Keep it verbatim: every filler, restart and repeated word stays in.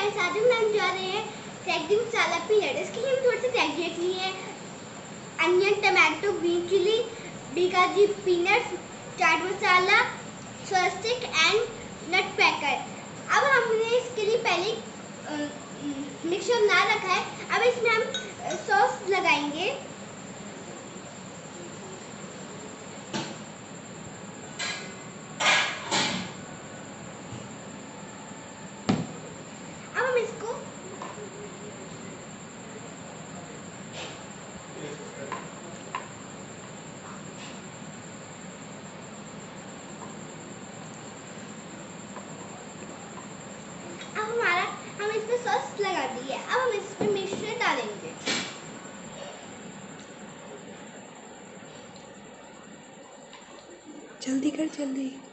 Guys, आज हम बनाने जा रहे हैं क्रैक्ड मसाला पीनट। इसके लिए हम थोड़े से क्रैकजैक लिए हैं, onion, tomato, green chilli, Bikaji peanuts, chaat masala, soya stick and nut cracker. अब हमने इसके लिए पहले मिक्सचर बना रखा है। अब इसमें हम सॉस लगाएंगे। अब हम इसको अब हमारा हम इसमें सॉस लगा दी है। अब हम इसमें मिक्सचर डालेंगे। जल्दी कर, जल्दी।